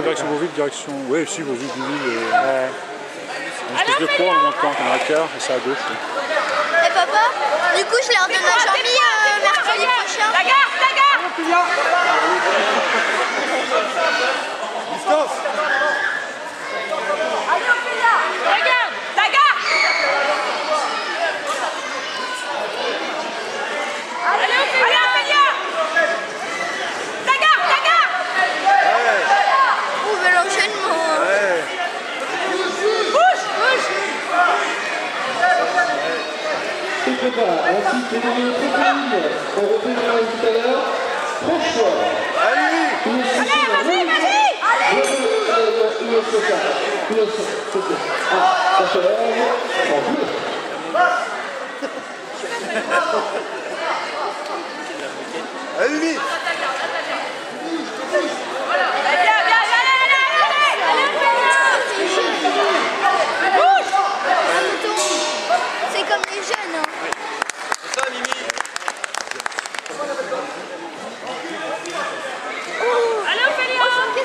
pas direction Beauville, direction... Oui, si, Beauville. Une espèce de cours en montant, on a un quart, et c'est à gauche. Et papa, du coup, je leur donne à Jean-Mi mercredi prochain. La gare. Distance. Allez, Ophélia. Regarde. La gare. Allez, Ophélia. La gare. Où veut l'enchaînement? Bouge. Et prépare, ainsi que les numéros préférés, on reprendra tout à l'heure. Franchement. Allez. Vas-y. Allez. C'est comme les jeunes. Hein. C'est ça, Mimi. Allez, Ophélia.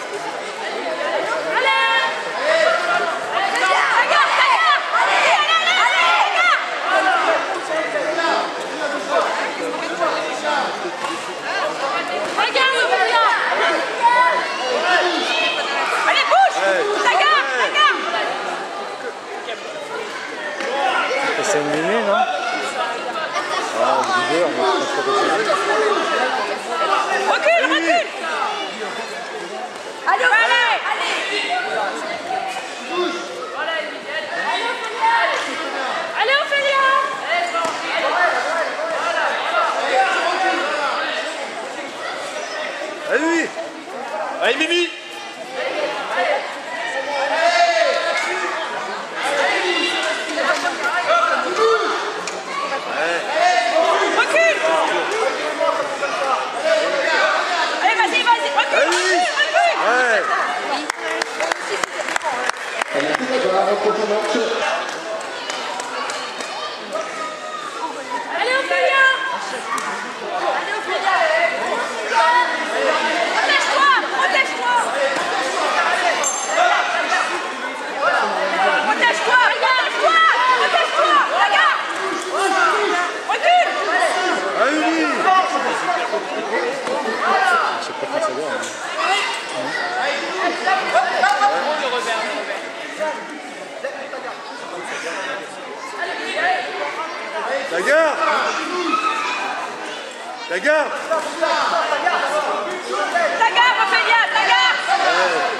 C'est une Mimi, non? Ah, Recule. Allez. Allez, Ophélia. Allez. Allez, Mimi. Recule. Allez, vas-y. Recule. Allez, prépare, un prochain match. Allez, Ophélia. Protège-toi. La gare. Recule. Allez. C'est pas comme ça va. La gare. La gare, Ophélia. La gare.